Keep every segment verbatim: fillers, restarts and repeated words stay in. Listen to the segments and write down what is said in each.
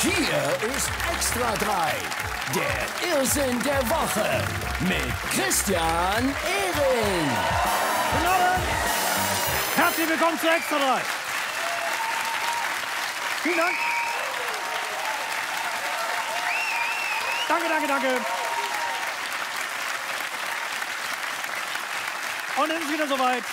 Hier ist Extra drei, der Irrsinn der Woche mit Christian Ehring. Guten Abend. Herzlich willkommen zu Extra drei. Vielen Dank. Danke, danke, danke. Und es ist wieder soweit.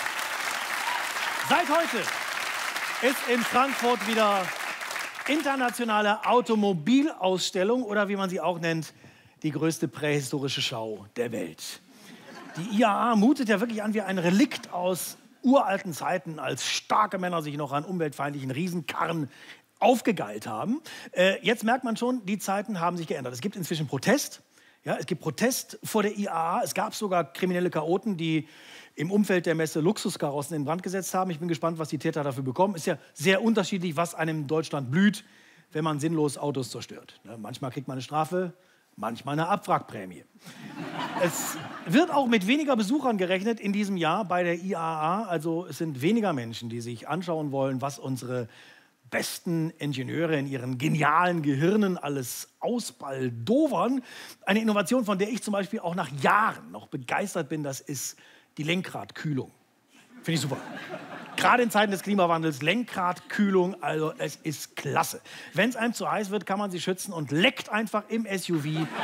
Seit heute ist in Frankfurt wieder internationale Automobilausstellung oder wie man sie auch nennt, die größte prähistorische Schau der Welt. Die I A A mutet ja wirklich an wie ein Relikt aus uralten Zeiten, als starke Männer sich noch an umweltfeindlichen Riesenkarren aufgegeilt haben. Äh, jetzt merkt man schon, die Zeiten haben sich geändert. Es gibt inzwischen Protest. Ja, es gibt Protest vor der I A A. Es gab sogar kriminelle Chaoten, die im Umfeld der Messe Luxuskarossen in Brand gesetzt haben. Ich bin gespannt, was die Täter dafür bekommen. Ist ja sehr unterschiedlich, was einem in Deutschland blüht, wenn man sinnlos Autos zerstört. Ne, manchmal kriegt man eine Strafe, manchmal eine Abwrackprämie. Es wird auch mit weniger Besuchern gerechnet in diesem Jahr bei der I A A. Also es sind weniger Menschen, die sich anschauen wollen, was unsere besten Ingenieure in ihren genialen Gehirnen alles ausbaldowern. Eine Innovation, von der ich zum Beispiel auch nach Jahren noch begeistert bin, das ist die Lenkradkühlung. Finde ich super. Gerade in Zeiten des Klimawandels, Lenkradkühlung, also es ist klasse. Wenn es einem zu heiß wird, kann man sich schützen und leckt einfach im S U V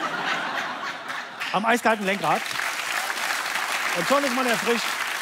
am eiskalten Lenkrad. Und schon ist man erfrischt.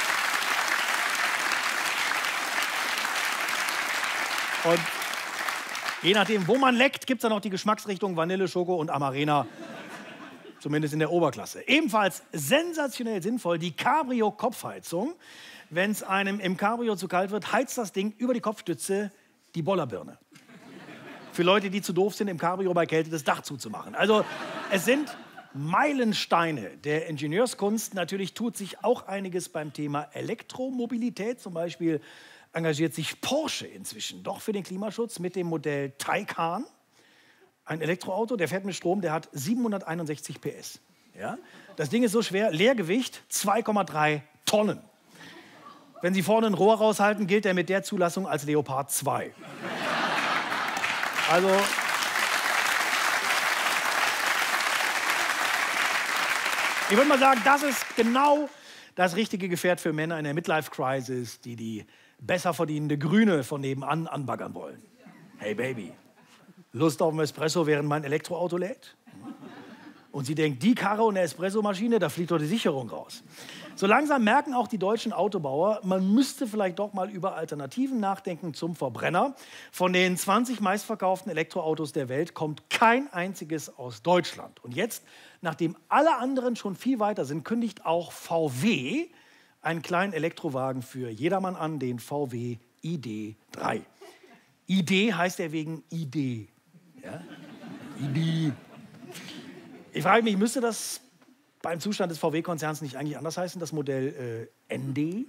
Und je nachdem, wo man leckt, gibt es dann noch die Geschmacksrichtung Vanille, Schoko und Amarena. Zumindest in der Oberklasse. Ebenfalls sensationell sinnvoll die Cabrio-Kopfheizung. Wenn es einem im Cabrio zu kalt wird, heizt das Ding über die Kopfstütze die Bollerbirne. Für Leute, die zu doof sind, im Cabrio bei Kälte das Dach zuzumachen. Also es sind Meilensteine der Ingenieurskunst. Natürlich tut sich auch einiges beim Thema Elektromobilität. Zum Beispiel engagiert sich Porsche inzwischen doch für den Klimaschutz mit dem Modell Taycan. Ein Elektroauto, der fährt mit Strom, der hat siebenhunderteinundsechzig P S. Ja? Das Ding ist so schwer, Leergewicht zwei Komma drei Tonnen. Wenn Sie vorne ein Rohr raushalten, gilt er mit der Zulassung als Leopard zwei. Also ich würde mal sagen, das ist genau das richtige Gefährt für Männer in der Midlife-Crisis, die die besser verdienende Grüne von nebenan anbaggern wollen. Hey Baby, Lust auf einen Espresso, während mein Elektroauto lädt? Und sie denkt, die Karre und eine Espressomaschine, da fliegt doch die Sicherung raus. So langsam merken auch die deutschen Autobauer, man müsste vielleicht doch mal über Alternativen nachdenken zum Verbrenner. Von den zwanzig meistverkauften Elektroautos der Welt kommt kein einziges aus Deutschland. Und jetzt, nachdem alle anderen schon viel weiter sind, kündigt auch V W einen kleinen Elektrowagen für jedermann an, den V W I D drei. I D heißt er wegen I D. Ja? I D. Ich frage mich, müsste das beim Zustand des V W-Konzerns nicht eigentlich anders heißen, das Modell äh, N D?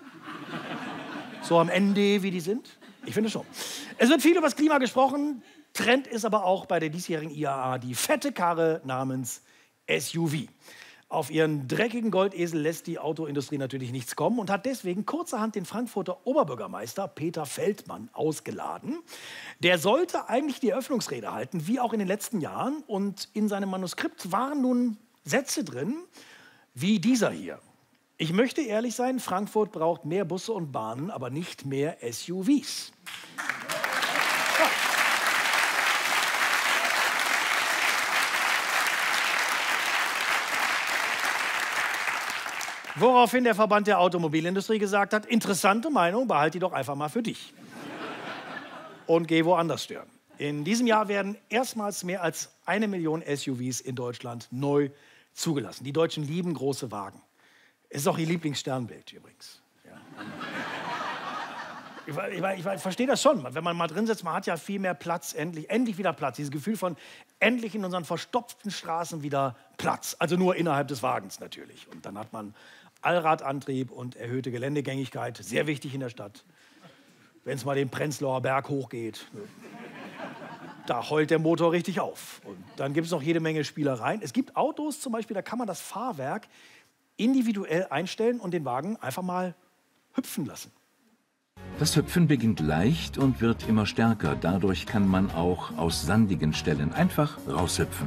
So am N D, wie die sind? Ich finde schon. Es wird viel über das Klima gesprochen. Trend ist aber auch bei der diesjährigen I A A die fette Karre namens S U V. Auf ihren dreckigen Goldesel lässt die Autoindustrie natürlich nichts kommen und hat deswegen kurzerhand den Frankfurter Oberbürgermeister Peter Feldmann ausgeladen. Der sollte eigentlich die Eröffnungsrede halten, wie auch in den letzten Jahren. Und in seinem Manuskript waren nun Sätze drin, wie dieser hier. Ich möchte ehrlich sein, Frankfurt braucht mehr Busse und Bahnen, aber nicht mehr S U Vs. Ja. Woraufhin der Verband der Automobilindustrie gesagt hat, interessante Meinung, behalte die doch einfach mal für dich. Und geh woanders stören. In diesem Jahr werden erstmals mehr als eine Million S U Vs in Deutschland neu zugelassen. Die Deutschen lieben große Wagen. Ist auch ihr Lieblingssternbild übrigens. Ja. Ich, ich, ich verstehe das schon. Wenn man mal drin sitzt, man hat ja viel mehr Platz, endlich, endlich wieder Platz. Dieses Gefühl von endlich in unseren verstopften Straßen wieder Platz. Also nur innerhalb des Wagens natürlich. Und dann hat man Allradantrieb und erhöhte Geländegängigkeit. Sehr wichtig in der Stadt. Wenn es mal den Prenzlauer Berg hochgeht, da heult der Motor richtig auf. Und dann gibt es noch jede Menge Spielereien. Es gibt Autos zum Beispiel, da kann man das Fahrwerk individuell einstellen und den Wagen einfach mal hüpfen lassen. Das Hüpfen beginnt leicht und wird immer stärker. Dadurch kann man auch aus sandigen Stellen einfach raushüpfen.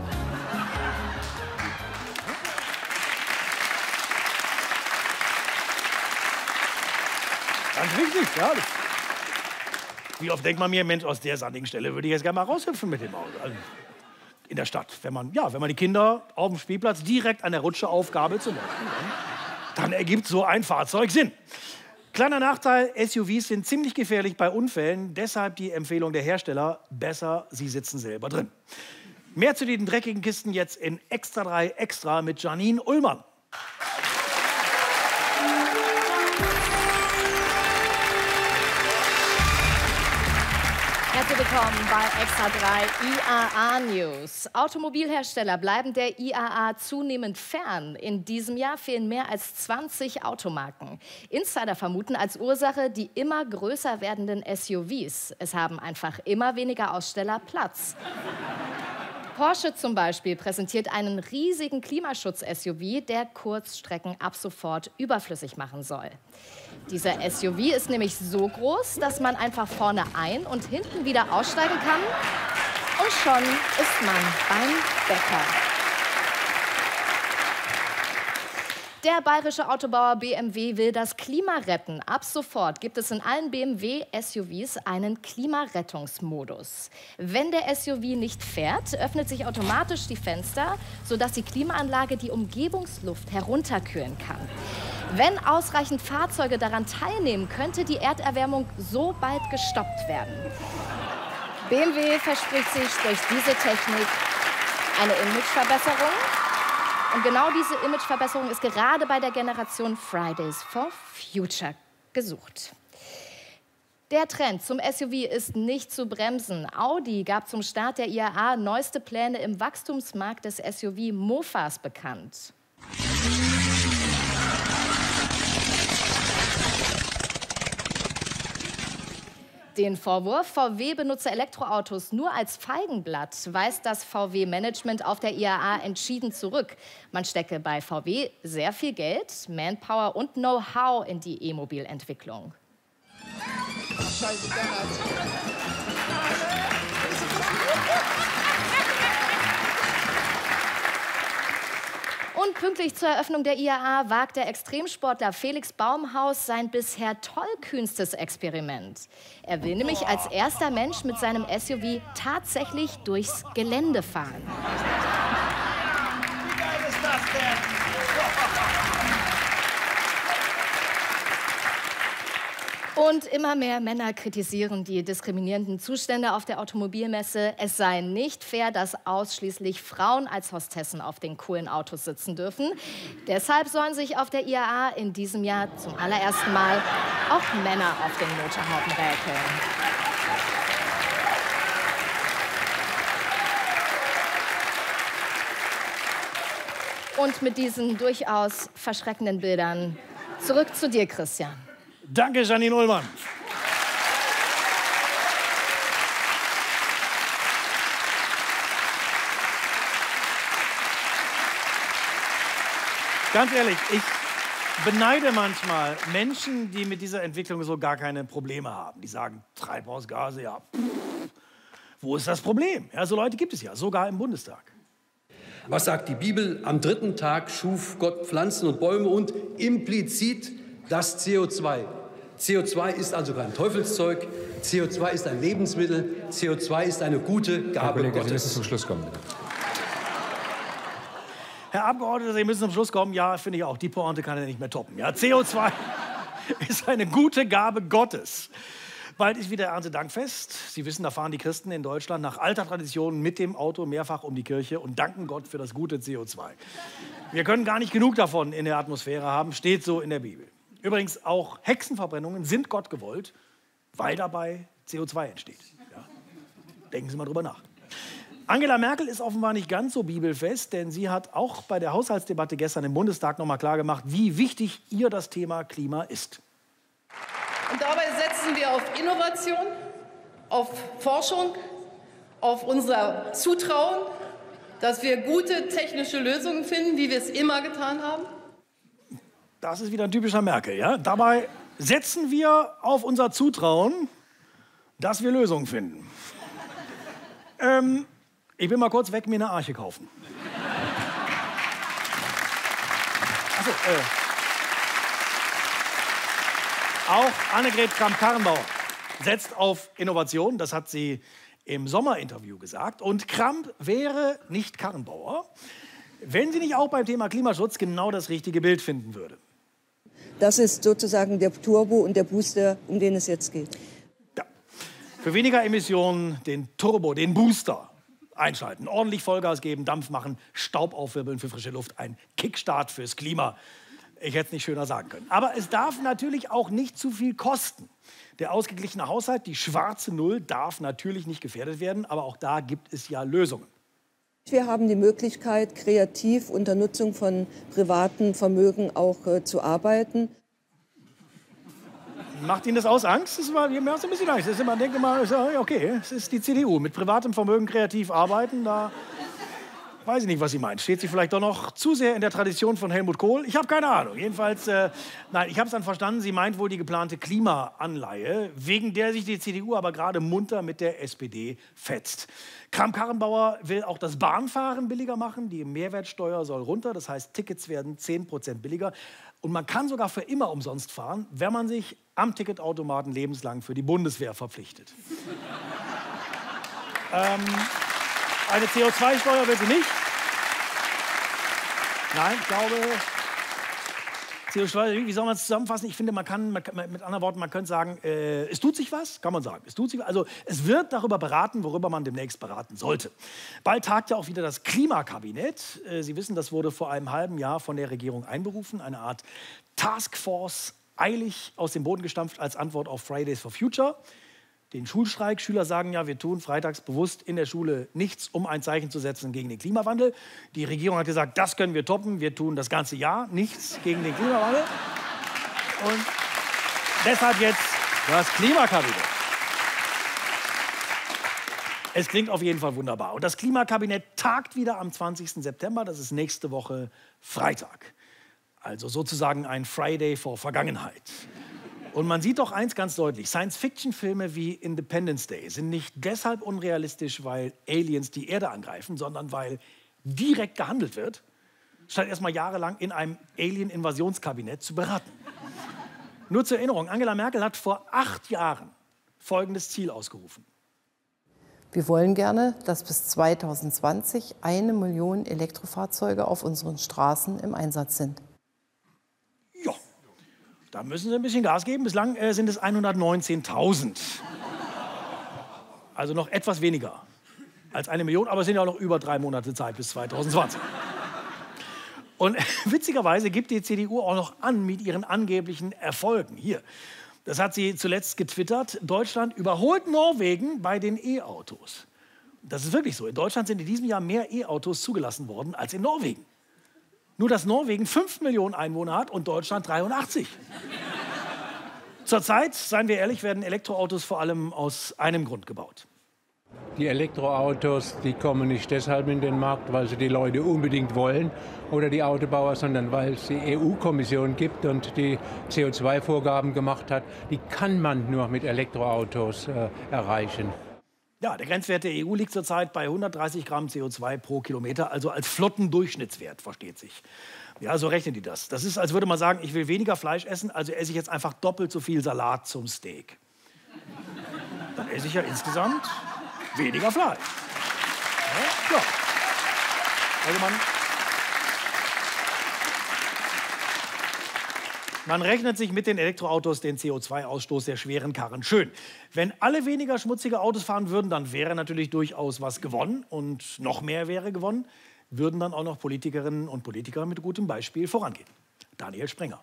Ganz wichtig, ja. Wie oft denkt man mir, Mensch, aus der sandigen Stelle würde ich jetzt gerne mal raushüpfen mit dem Auto. Also in der Stadt, wenn man, ja, wenn man die Kinder auf dem Spielplatz direkt an der Rutsche aufgabelt zum Beispiel, dann, dann ergibt so ein Fahrzeug Sinn. Kleiner Nachteil, S U Vs sind ziemlich gefährlich bei Unfällen. Deshalb die Empfehlung der Hersteller, besser, sie sitzen selber drin. Mehr zu den dreckigen Kisten jetzt in Extra drei Extra mit Janine Ullmann. Herzlich willkommen bei Extra drei I A A News. Automobilhersteller bleiben der I A A zunehmend fern. In diesem Jahr fehlen mehr als zwanzig Automarken. Insider vermuten als Ursache die immer größer werdenden S U Vs. Es haben einfach immer weniger Aussteller Platz. Porsche zum Beispiel präsentiert einen riesigen Klimaschutz-S U V, der Kurzstrecken ab sofort überflüssig machen soll. Dieser S U V ist nämlich so groß, dass man einfach vorne ein- und hinten wieder aussteigen kann. Und schon ist man beim Bäcker. Der bayerische Autobauer B M W will das Klima retten. Ab sofort gibt es in allen B M W-S U Vs einen Klimarettungsmodus. Wenn der S U V nicht fährt, öffnet sich automatisch die Fenster, sodass die Klimaanlage die Umgebungsluft herunterkühlen kann. Wenn ausreichend Fahrzeuge daran teilnehmen, könnte die Erderwärmung so bald gestoppt werden. B M W verspricht sich durch diese Technik eine Imageverbesserung. Und genau diese Imageverbesserung ist gerade bei der Generation Fridays for Future gesucht. Der Trend zum S U V ist nicht zu bremsen. Audi gab zum Start der I A A neueste Pläne im Wachstumsmarkt des S U V-Mofas bekannt. Den Vorwurf, V W benutze Elektroautos nur als Feigenblatt, weist das V W-Management auf der I A A entschieden zurück. Man stecke bei V W sehr viel Geld, Manpower und Know-how in die E-Mobilentwicklung. Und pünktlich zur Eröffnung der I A A wagt der Extremsportler Felix Baumhaus sein bisher tollkühnstes Experiment. Er will nämlich als erster Mensch mit seinem S U V tatsächlich durchs Gelände fahren. Wie geil ist das denn? Und immer mehr Männer kritisieren die diskriminierenden Zustände auf der Automobilmesse. Es sei nicht fair, dass ausschließlich Frauen als Hostessen auf den coolen Autos sitzen dürfen. Deshalb sollen sich auf der I A A in diesem Jahr zum allerersten Mal auch Männer auf den Motorhaufen räkeln. Und mit diesen durchaus verschreckenden Bildern zurück zu dir, Christian. Danke, Janine Ullmann. Ganz ehrlich, ich beneide manchmal Menschen, die mit dieser Entwicklung so gar keine Probleme haben. Die sagen, Treibhausgase, ja, pff, wo ist das Problem? Ja, so Leute gibt es ja, sogar im Bundestag. Was sagt die Bibel? Am dritten Tag schuf Gott Pflanzen und Bäume und implizit das C O zwei. C O zwei ist also kein Teufelszeug. C O zwei ist ein Lebensmittel. C O zwei ist eine gute Gabe Herr Kollege, Gottes. Sie müssen zum Schluss kommen. Bitte. Herr Abgeordneter, Sie müssen zum Schluss kommen. Ja, finde ich auch. Die Pointe kann er nicht mehr toppen. Ja, C O zwei ist eine gute Gabe Gottes. Bald ist wieder Erntedankfest. Sie wissen, da fahren die Christen in Deutschland nach alter Tradition mit dem Auto mehrfach um die Kirche und danken Gott für das gute C O zwei. Wir können gar nicht genug davon in der Atmosphäre haben, steht so in der Bibel. Übrigens, auch Hexenverbrennungen sind Gott gewollt, weil dabei C O zwei entsteht. Ja? Denken Sie mal drüber nach. Angela Merkel ist offenbar nicht ganz so bibelfest, denn sie hat auch bei der Haushaltsdebatte gestern im Bundestag noch mal klargemacht, wie wichtig ihr das Thema Klima ist. Und dabei setzen wir auf Innovation, auf Forschung, auf unser Zutrauen, dass wir gute technische Lösungen finden, wie wir es immer getan haben. Das ist wieder ein typischer Merkel. Ja? Dabei setzen wir auf unser Zutrauen, dass wir Lösungen finden. ähm, ich bin mal kurz weg, mir eine Arche kaufen. Achso, äh. Auch Annegret Kramp-Karrenbauer setzt auf Innovation. Das hat sie im Sommerinterview gesagt. Und Kramp wäre nicht Karrenbauer, wenn sie nicht auch beim Thema Klimaschutz genau das richtige Bild finden würde. Das ist sozusagen der Turbo und der Booster, um den es jetzt geht. Ja. Für weniger Emissionen den Turbo, den Booster einschalten. Ordentlich Vollgas geben, Dampf machen, Staub aufwirbeln für frische Luft. Ein Kickstart fürs Klima. Ich hätte es nicht schöner sagen können. Aber es darf natürlich auch nicht zu viel kosten. Der ausgeglichene Haushalt, die schwarze Null, darf natürlich nicht gefährdet werden. Aber auch da gibt es ja Lösungen. Wir haben die Möglichkeit, kreativ unter Nutzung von privatem Vermögen auch äh, zu arbeiten. Macht Ihnen das aus Angst? Das ist immer, mir ist ein bisschen Angst. Das ist immer, denke mal, okay, es ist die C D U. Mit privatem Vermögen kreativ arbeiten, da weiß ich nicht, was sie meint. Steht sie vielleicht doch noch zu sehr in der Tradition von Helmut Kohl? Ich habe keine Ahnung. Jedenfalls, äh, nein, ich habe es dann verstanden. Sie meint wohl die geplante Klimaanleihe, wegen der sich die C D U aber gerade munter mit der S P D fetzt. Kramp-Karrenbauer will auch das Bahnfahren billiger machen. Die Mehrwertsteuer soll runter. Das heißt, Tickets werden zehn Prozent billiger. Und man kann sogar für immer umsonst fahren, wenn man sich am Ticketautomaten lebenslang für die Bundeswehr verpflichtet. ähm, eine C O zwei Steuer will sie nicht. Nein, ich glaube, C O zwei, wie soll man es zusammenfassen? Ich finde, man kann, man kann, mit anderen Worten, man könnte sagen, äh, es tut sich was, kann man sagen. Es tut sich, also es wird darüber beraten, worüber man demnächst beraten sollte. Bald tagt ja auch wieder das Klimakabinett. Äh, Sie wissen, das wurde vor einem halben Jahr von der Regierung einberufen, eine Art Taskforce, eilig aus dem Boden gestampft als Antwort auf Fridays for Future. Den Schulstreik. Schüler sagen ja, wir tun freitags bewusst in der Schule nichts, um ein Zeichen zu setzen gegen den Klimawandel. Die Regierung hat gesagt, das können wir toppen. Wir tun das ganze Jahr nichts gegen den Klimawandel. Und deshalb jetzt das Klimakabinett. Es klingt auf jeden Fall wunderbar. Und das Klimakabinett tagt wieder am zwanzigsten September. Das ist nächste Woche Freitag. Also sozusagen ein Friday for Vergangenheit. Und man sieht doch eins ganz deutlich, Science-Fiction-Filme wie Independence Day sind nicht deshalb unrealistisch, weil Aliens die Erde angreifen, sondern weil direkt gehandelt wird, statt erst mal jahrelang in einem Alien-Invasionskabinett zu beraten. Nur zur Erinnerung, Angela Merkel hat vor acht Jahren folgendes Ziel ausgerufen. Wir wollen gerne, dass bis zweitausendzwanzig eine Million Elektrofahrzeuge auf unseren Straßen im Einsatz sind. Ja. Da müssen Sie ein bisschen Gas geben. Bislang äh, sind es hundertneunzehntausend. Also noch etwas weniger als eine Million, aber es sind ja auch noch über drei Monate Zeit bis zweitausendzwanzig. Und witzigerweise gibt die C D U auch noch an mit ihren angeblichen Erfolgen. Hier, das hat sie zuletzt getwittert. Deutschland überholt Norwegen bei den E-Autos. Das ist wirklich so. In Deutschland sind in diesem Jahr mehr E-Autos zugelassen worden als in Norwegen. Nur, dass Norwegen fünf Millionen Einwohner hat und Deutschland dreiundachtzig. Zurzeit, seien wir ehrlich, werden Elektroautos vor allem aus einem Grund gebaut. Die Elektroautos, die kommen nicht deshalb in den Markt, weil sie die Leute unbedingt wollen oder die Autobauer, sondern weil es die E U-Kommission gibt und die C O zwei Vorgaben gemacht hat. Die kann man nur mit Elektroautos äh, erreichen. Ja, der Grenzwert der E U liegt zurzeit bei hundertdreißig Gramm C O zwei pro Kilometer, also als Flottendurchschnittswert, versteht sich. Ja, so rechnen die das. Das ist, als würde man sagen, ich will weniger Fleisch essen, also esse ich jetzt einfach doppelt so viel Salat zum Steak. Dann esse ich ja insgesamt weniger Fleisch. Ja, ja. Also man, man rechnet sich mit den Elektroautos den C O zwei Ausstoß der schweren Karren schön. Wenn alle weniger schmutzige Autos fahren würden, dann wäre natürlich durchaus was gewonnen. Und noch mehr wäre gewonnen, würden dann auch noch Politikerinnen und Politiker mit gutem Beispiel vorangehen. Daniel Sprenger.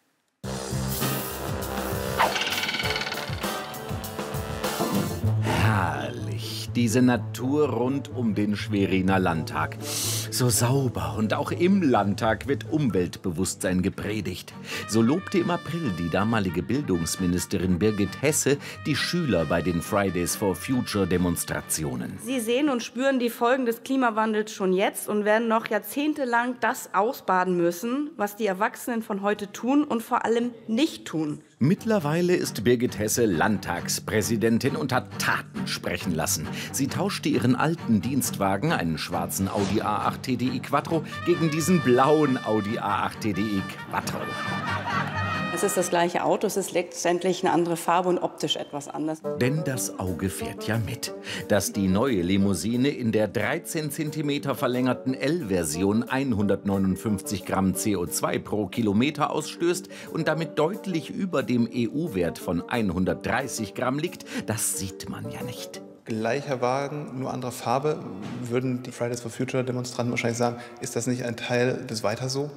Herrlich, diese Natur rund um den Schweriner Landtag. So sauber und auch im Landtag wird Umweltbewusstsein gepredigt. So lobte im April die damalige Bildungsministerin Birgit Hesse die Schüler bei den Fridays for Future Demonstrationen. Sie sehen und spüren die Folgen des Klimawandels schon jetzt und werden noch jahrzehntelang das ausbaden müssen, was die Erwachsenen von heute tun und vor allem nicht tun. Mittlerweile ist Birgit Hesse Landtagspräsidentin und hat Taten sprechen lassen. Sie tauschte ihren alten Dienstwagen, einen schwarzen Audi A acht T D I Quattro, gegen diesen blauen Audi A acht T D I Quattro. Es ist das gleiche Auto, es ist letztendlich eine andere Farbe und optisch etwas anders. Denn das Auge fährt ja mit. Dass die neue Limousine in der dreizehn Zentimeter verlängerten L-Version hundertneunundfünfzig Gramm C O zwei pro Kilometer ausstößt und damit deutlich über dem E U-Wert von hundertdreißig Gramm liegt, das sieht man ja nicht. Gleicher Wagen, nur andere Farbe, würden die Fridays for Future Demonstranten wahrscheinlich sagen, ist das nicht ein Teil des Weiter so?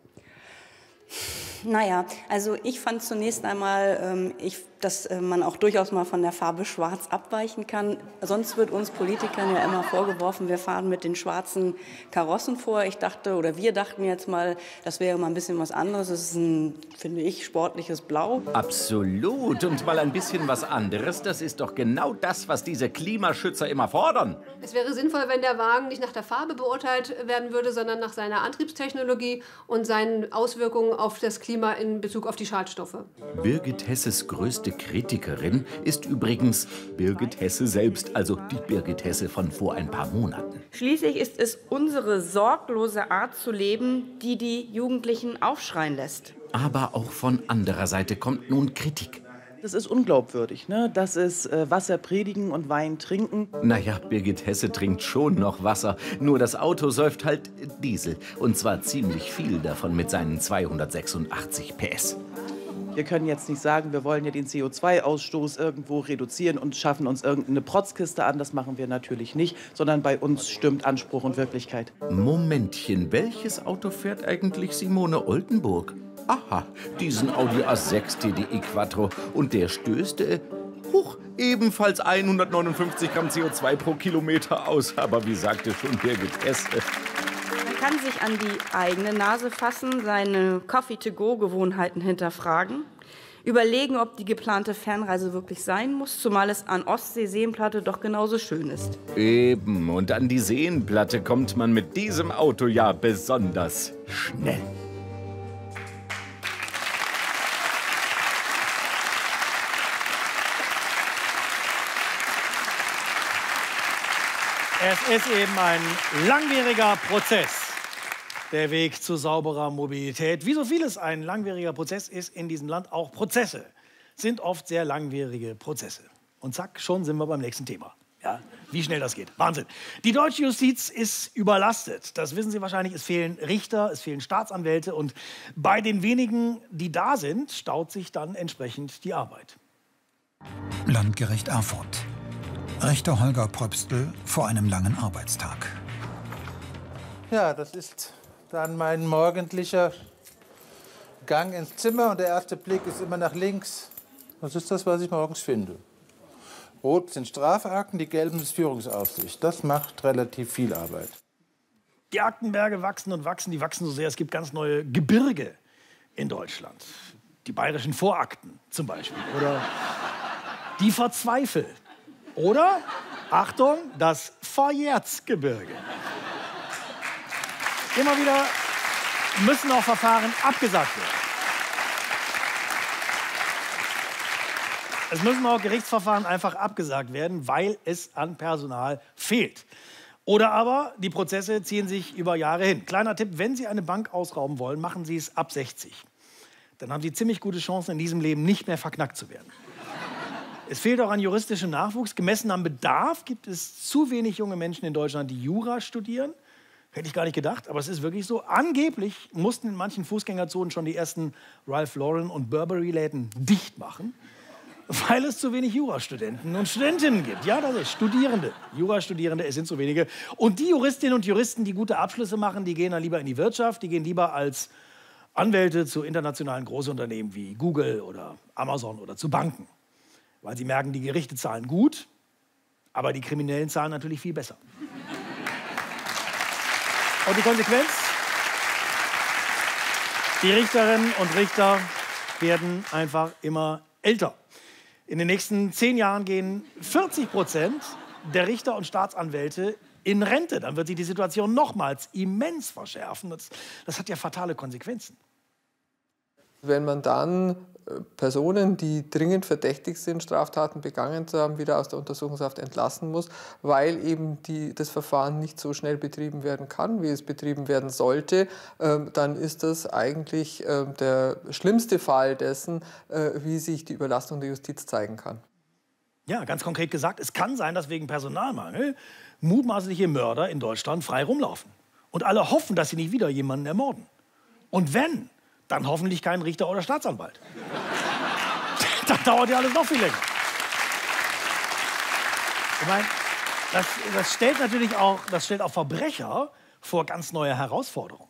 Naja, also ich fand zunächst einmal, ähm, ich, dass äh, man auch durchaus mal von der Farbe Schwarz abweichen kann. Sonst wird uns Politikern ja immer vorgeworfen, wir fahren mit den schwarzen Karossen vor. Ich dachte, oder wir dachten jetzt mal, das wäre mal ein bisschen was anderes. Es ist ein, finde ich, sportliches Blau. Absolut. Und mal ein bisschen was anderes, das ist doch genau das, was diese Klimaschützer immer fordern. Es wäre sinnvoll, wenn der Wagen nicht nach der Farbe beurteilt werden würde, sondern nach seiner Antriebstechnologie und seinen Auswirkungen auf das Klima. Klima in Bezug auf die Schadstoffe. Birgit Hesses größte Kritikerin ist übrigens Birgit Hesse selbst, also die Birgit Hesse von vor ein paar Monaten. Schließlich ist es unsere sorglose Art zu leben, die die Jugendlichen aufschreien lässt. Aber auch von anderer Seite kommt nun Kritik. Das ist unglaubwürdig, ne? Das ist äh, Wasser predigen und Wein trinken. Naja, Birgit Hesse trinkt schon noch Wasser. Nur das Auto säuft halt Diesel. Und zwar ziemlich viel davon mit seinen zweihundertsechsundachtzig P S. Wir können jetzt nicht sagen, wir wollen ja den C O zwei Ausstoß irgendwo reduzieren und schaffen uns irgendeine Protzkiste an. Das machen wir natürlich nicht, sondern bei uns stimmt Anspruch und Wirklichkeit. Momentchen, welches Auto fährt eigentlich Simone Oldenburg? Aha, diesen Audi A sechs T D I Quattro. Und der stößt, äh, hoch, ebenfalls hundertneunundfünfzig Gramm C O zwei pro Kilometer aus. Aber wie sagte schon Birgit Hesse. Man kann sich an die eigene Nase fassen, seine Coffee-to-go-Gewohnheiten hinterfragen, überlegen, ob die geplante Fernreise wirklich sein muss, zumal es an Ostsee-Seenplatte doch genauso schön ist. Eben, und an die Seenplatte kommt man mit diesem Auto ja besonders schnell. Es ist eben ein langwieriger Prozess, der Weg zu sauberer Mobilität. Wie so vieles ein langwieriger Prozess ist in diesem Land, auch Prozesse sind oft sehr langwierige Prozesse. Und zack, schon sind wir beim nächsten Thema. Ja, wie schnell das geht. Wahnsinn. Die deutsche Justiz ist überlastet. Das wissen Sie wahrscheinlich. Es fehlen Richter, es fehlen Staatsanwälte. Und bei den wenigen, die da sind, staut sich dann entsprechend die Arbeit. Landgericht Erfurt. Richter Holger Pröpstl vor einem langen Arbeitstag. Ja, das ist dann mein morgendlicher Gang ins Zimmer und der erste Blick ist immer nach links. Das ist das, was ich morgens finde. Rot sind Strafakten, die gelben ist Führungsaufsicht. Das macht relativ viel Arbeit. Die Aktenberge wachsen und wachsen, die wachsen so sehr. Es gibt ganz neue Gebirge in Deutschland. Die bayerischen Vorakten zum Beispiel. Oder die Verzweifel. Oder, Achtung, das Verjährtsgebirge. Immer wieder müssen auch Verfahren abgesagt werden. Es müssen auch Gerichtsverfahren einfach abgesagt werden, weil es an Personal fehlt. Oder aber die Prozesse ziehen sich über Jahre hin. Kleiner Tipp, wenn Sie eine Bank ausrauben wollen, machen Sie es ab sechzig. Dann haben Sie ziemlich gute Chancen, in diesem Leben nicht mehr verknackt zu werden. Es fehlt auch an juristischem Nachwuchs. Gemessen am Bedarf gibt es zu wenig junge Menschen in Deutschland, die Jura studieren. Hätte ich gar nicht gedacht, aber es ist wirklich so. Angeblich mussten in manchen Fußgängerzonen schon die ersten Ralph Lauren und Burberry-Läden dicht machen, weil es zu wenig Jurastudenten und Studentinnen gibt. Ja, das ist Studierende. Jurastudierende, es sind zu wenige. Und die Juristinnen und Juristen, die gute Abschlüsse machen, die gehen dann lieber in die Wirtschaft, die gehen lieber als Anwälte zu internationalen Großunternehmen wie Google oder Amazon oder zu Banken. Weil sie merken, die Gerichte zahlen gut, aber die Kriminellen zahlen natürlich viel besser. Und die Konsequenz? Die Richterinnen und Richter werden einfach immer älter. In den nächsten zehn Jahren gehen vierzig Prozent der Richter und Staatsanwälte in Rente. Dann wird sich die Situation nochmals immens verschärfen. Das, das hat ja fatale Konsequenzen. Wenn man dann Personen, die dringend verdächtig sind, Straftaten begangen zu haben, wieder aus der Untersuchungshaft entlassen muss, weil eben die, das Verfahren nicht so schnell betrieben werden kann, wie es betrieben werden sollte, äh, dann ist das eigentlich äh, der schlimmste Fall dessen, äh, wie sich die Überlastung der Justiz zeigen kann. Ja, ganz konkret gesagt, es kann sein, dass wegen Personalmangel mutmaßliche Mörder in Deutschland frei rumlaufen. Und alle hoffen, dass sie nicht wieder jemanden ermorden. Und wenn, dann hoffentlich keinen Richter oder Staatsanwalt. Dann dauert ja alles noch viel länger. Ich meine, das, das stellt natürlich auch, das stellt auch Verbrecher vor ganz neue Herausforderungen.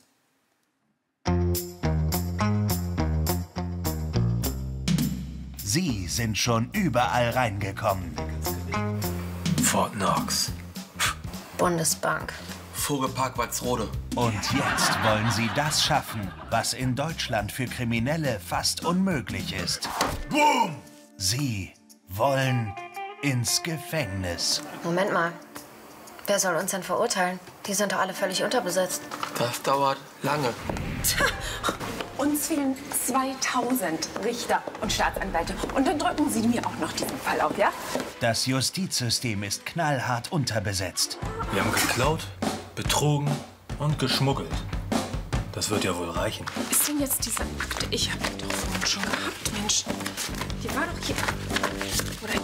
Sie sind schon überall reingekommen. Fort Knox. Bundesbank. Vogelpark Walsrode. Und jetzt wollen Sie das schaffen, was in Deutschland für Kriminelle fast unmöglich ist. Boom! Sie wollen ins Gefängnis. Moment mal. Wer soll uns denn verurteilen? Die sind doch alle völlig unterbesetzt. Das dauert lange. Tja, uns fehlen zweitausend Richter und Staatsanwälte. Und dann drücken Sie mir auch noch diesen Fall auf, ja? Das Justizsystem ist knallhart unterbesetzt. Wir haben geklaut, betrogen und geschmuggelt. Das wird ja wohl reichen. Ist denn jetzt diese Akte? Ich habe die doch vorhin schon gehabt, Mensch. Die war doch hier. Oder?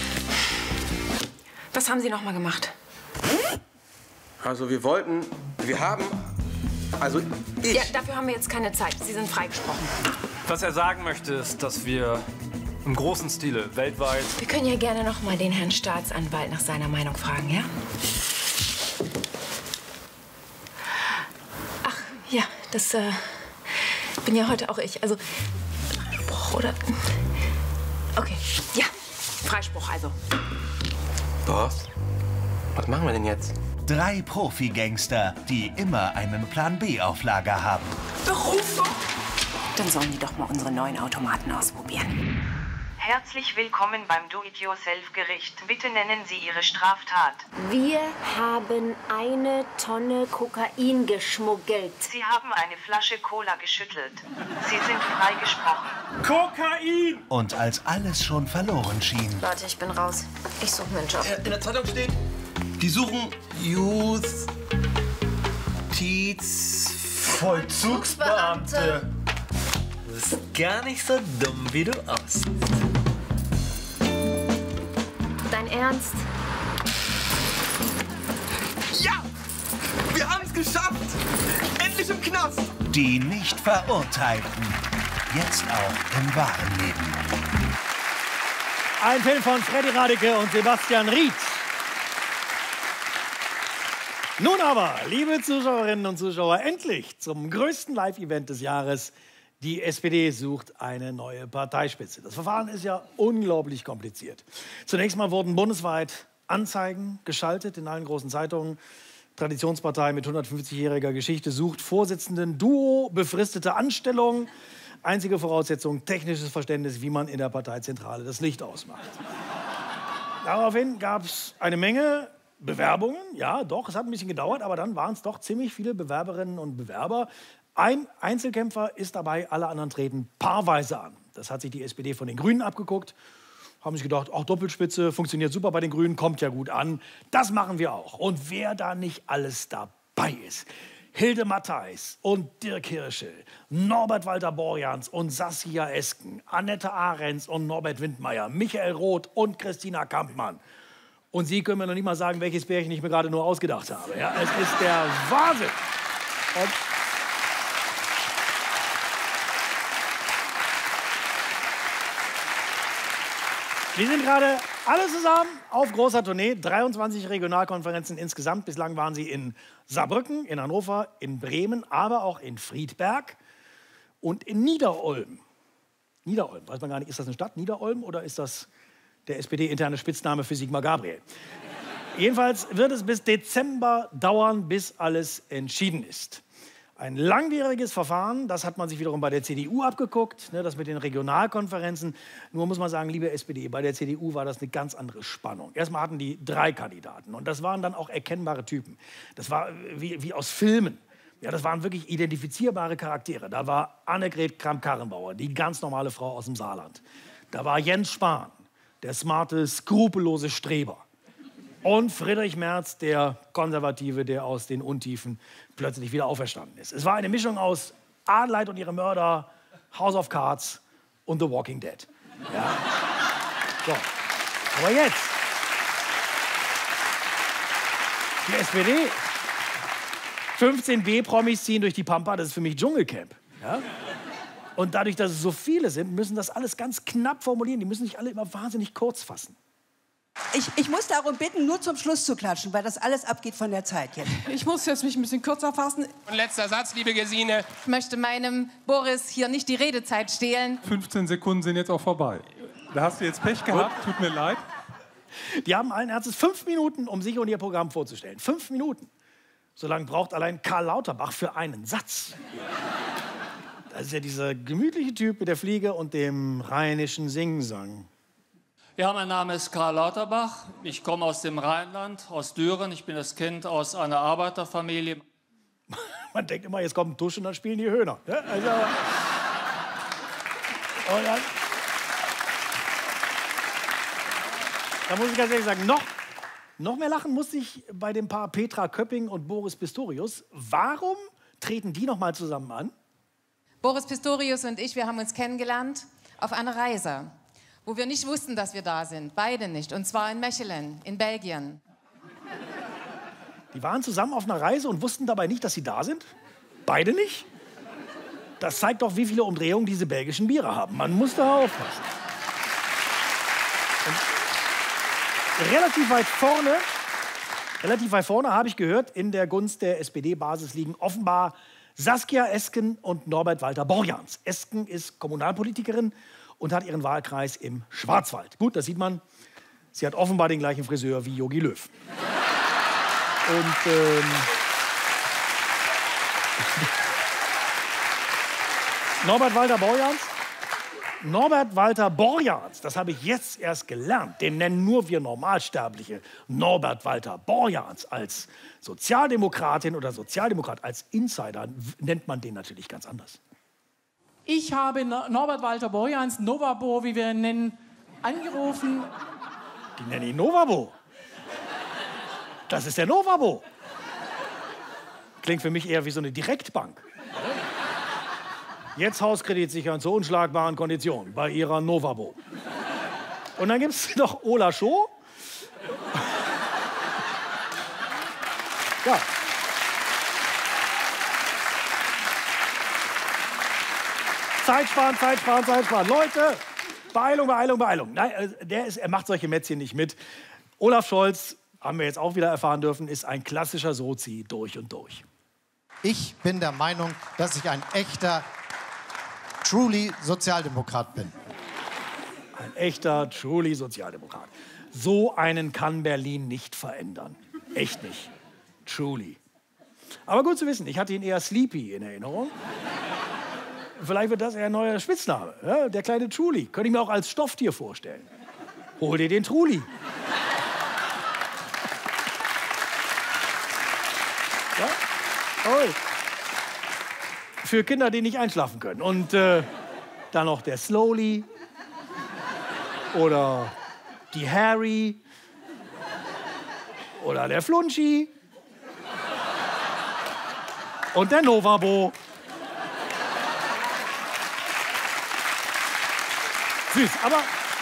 Was haben Sie noch mal gemacht? Also wir wollten, wir haben, also ich... Ja, dafür haben wir jetzt keine Zeit. Sie sind freigesprochen. Was er sagen möchte, ist, dass wir im großen Stile weltweit... Wir können ja gerne noch mal den Herrn Staatsanwalt nach seiner Meinung fragen, ja? Ach, ja, das äh, bin ja heute auch ich. Also, oder... Okay, ja, Freispruch also. Boss, was machen wir denn jetzt? Drei Profi-Gangster, die immer einen Plan B auf Lager haben. Berufung? Dann sollen die doch mal unsere neuen Automaten ausprobieren. Herzlich willkommen beim Do-it-yourself-Gericht. Bitte nennen Sie Ihre Straftat. Wir haben eine Tonne Kokain geschmuggelt. Sie haben eine Flasche Cola geschüttelt. Sie sind freigesprochen. Kokain! Und als alles schon verloren schien, Leute, ich bin raus. Ich suche mir einen Job. In der Zeitung steht, die suchen Justizvollzugsbeamte. Du bist gar nicht so dumm, wie du aussiehst. Dein Ernst? Ja! Wir haben es geschafft! Endlich im Knast! die nicht Verurteilten. Jetzt auch im wahren Leben. Ein Film von Freddy Radeke und Sebastian Ried. Nun aber, liebe Zuschauerinnen und Zuschauer, endlich zum größten Live-Event des Jahres. Die S P D sucht eine neue Parteispitze. Das Verfahren ist ja unglaublich kompliziert. Zunächst mal wurden bundesweit Anzeigen geschaltet in allen großen Zeitungen. Traditionspartei mit hundertfünfzigjähriger Geschichte sucht Vorsitzenden, Duo, befristete Anstellung. Einzige Voraussetzung, technisches Verständnis, wie man in der Parteizentrale das Licht ausmacht. Daraufhin gab es eine Menge Bewerbungen. Ja, doch, es hat ein bisschen gedauert, aber dann waren es doch ziemlich viele Bewerberinnen und Bewerber. Ein Einzelkämpfer ist dabei, alle anderen treten paarweise an. Das hat sich die S P D von den Grünen abgeguckt. Haben sich gedacht, auch Doppelspitze, funktioniert super bei den Grünen, kommt ja gut an. Das machen wir auch. Und wer da nicht alles dabei ist, Hilde Mattheis und Dirk Hirschel, Norbert Walter-Borjans und Saskia Esken, Annette Ahrens und Norbert Windmeier, Michael Roth und Christina Kampmann. Und Sie können mir noch nicht mal sagen, welches Pärchen ich mir gerade nur ausgedacht habe. Ja, es ist der Wahnsinn. Und wir sind gerade alle zusammen auf großer Tournee, dreiundzwanzig Regionalkonferenzen insgesamt. Bislang waren sie in Saarbrücken, in Hannover, in Bremen, aber auch in Friedberg und in Niederolm. Niederolm, weiß man gar nicht, ist das eine Stadt, Niederolm, oder ist das der S P D-interne Spitzname für Sigmar Gabriel? Jedenfalls wird es bis Dezember dauern, bis alles entschieden ist. Ein langwieriges Verfahren, das hat man sich wiederum bei der C D U abgeguckt, ne, das mit den Regionalkonferenzen. Nur muss man sagen, liebe S P D, bei der C D U war das eine ganz andere Spannung. Erstmal hatten die drei Kandidaten und das waren dann auch erkennbare Typen. Das war wie, wie aus Filmen. Ja, das waren wirklich identifizierbare Charaktere. Da war Annegret Kramp-Karrenbauer, die ganz normale Frau aus dem Saarland. Da war Jens Spahn, der smarte, skrupellose Streber. Und Friedrich Merz, der Konservative, der aus den Untiefen plötzlich wieder auferstanden ist. Es war eine Mischung aus Adelheid und ihre Mörder, House of Cards und The Walking Dead. Ja. So. Aber jetzt. Die S P D. fünfzehn B-Promis ziehen durch die Pampa, das ist für mich Dschungelcamp. Ja? Und dadurch, dass es so viele sind, müssen das alles ganz knapp formulieren. Die müssen sich alle immer wahnsinnig kurz fassen. Ich, ich muss darum bitten, nur zum Schluss zu klatschen, weil das alles abgeht von der Zeit jetzt. Ich muss jetzt mich ein bisschen kürzer fassen. Und letzter Satz, liebe Gesine. Ich möchte meinem Boris hier nicht die Redezeit stehlen. fünfzehn Sekunden sind jetzt auch vorbei. Da hast du jetzt Pech gehabt, tut mir leid. Die haben allen Ernstes fünf Minuten, um sich und ihr Programm vorzustellen. Fünf Minuten. So lange braucht allein Karl Lauterbach für einen Satz. Das ist ja dieser gemütliche Typ mit der Fliege und dem rheinischen Singsang. Ja, mein Name ist Karl Lauterbach. Ich komme aus dem Rheinland, aus Düren. Ich bin das Kind aus einer Arbeiterfamilie. Man denkt immer, jetzt kommt ein Tusch und dann spielen die Höhner. Ja, also, und dann, da muss ich ganz ehrlich sagen, noch, noch mehr lachen musste ich bei dem Paar Petra Köpping und Boris Pistorius. Warum treten die noch mal zusammen an? Boris Pistorius und ich, wir haben uns kennengelernt auf einer Reise, wo wir nicht wussten, dass wir da sind. Beide nicht. Und zwar in Mechelen, in Belgien. Die waren zusammen auf einer Reise und wussten dabei nicht, dass sie da sind? Beide nicht? Das zeigt doch, wie viele Umdrehungen diese belgischen Biere haben. Man muss da aufpassen. Und relativ weit vorne, relativ weit vorne habe ich gehört, in der Gunst der S P D-Basis liegen offenbar Saskia Esken und Norbert Walter Borjans. Esken ist Kommunalpolitikerin und hat ihren Wahlkreis im Schwarzwald. Gut, das sieht man. Sie hat offenbar den gleichen Friseur wie Jogi Löw. Und ähm, Norbert Walter Borjans, Norbert Walter Borjans, das habe ich jetzt erst gelernt. Den nennen nur wir Normalsterbliche. Norbert Walter Borjans als Sozialdemokratin oder Sozialdemokrat, als Insider nennt man den natürlich ganz anders. Ich habe Norbert Walter Borjans, Novabo, wie wir ihn nennen, angerufen. Die nennen ihn Novabo. Das ist der Novabo. Klingt für mich eher wie so eine Direktbank. Jetzt Hauskredit sichern zu unschlagbaren Konditionen bei ihrer Novabo. Und dann gibt es noch Ola Scho. Ja. Zeit sparen, Zeit sparen, Zeit sparen. Leute, Beeilung, Beeilung, Beeilung. Nein, der ist, er macht solche Mätzchen nicht mit. Olaf Scholz, haben wir jetzt auch wieder erfahren dürfen, ist ein klassischer Sozi durch und durch. Ich bin der Meinung, dass ich ein echter, truly Sozialdemokrat bin. Ein echter, truly Sozialdemokrat. So einen kann Berlin nicht verändern. Echt nicht. Truly. Aber gut zu wissen, ich hatte ihn eher Sleepy in Erinnerung. Vielleicht wird das eher ein neuer Spitzname. Ja, der kleine Truly. Könnte ich mir auch als Stofftier vorstellen. Hol dir den Truli. Ja? Oh. Für Kinder, die nicht einschlafen können. Und äh, dann noch der Slowly. Oder die Harry. Oder der Flunschi. Und der Novabo. Süß, aber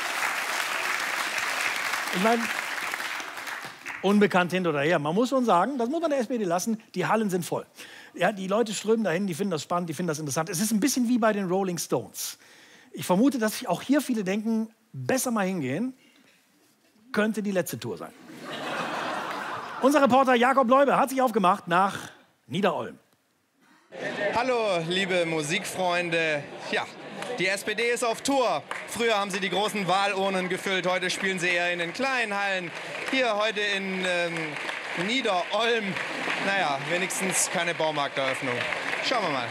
ich meine, unbekannt hin oder her. Man muss schon sagen, das muss man der S P D lassen, die Hallen sind voll. Ja, die Leute strömen dahin, die finden das spannend, die finden das interessant. Es ist ein bisschen wie bei den Rolling Stones. Ich vermute, dass sich auch hier viele denken, besser mal hingehen, könnte die letzte Tour sein. Unser Reporter Jakob Leube hat sich aufgemacht nach Niederolm. Hallo, liebe Musikfreunde. Ja, die S P D ist auf Tour. Früher haben sie die großen Wahlurnen gefüllt, heute spielen sie eher in den kleinen Hallen. Hier heute in ähm, Niederolm. Naja, wenigstens keine Baumarkteröffnung. Schauen wir mal.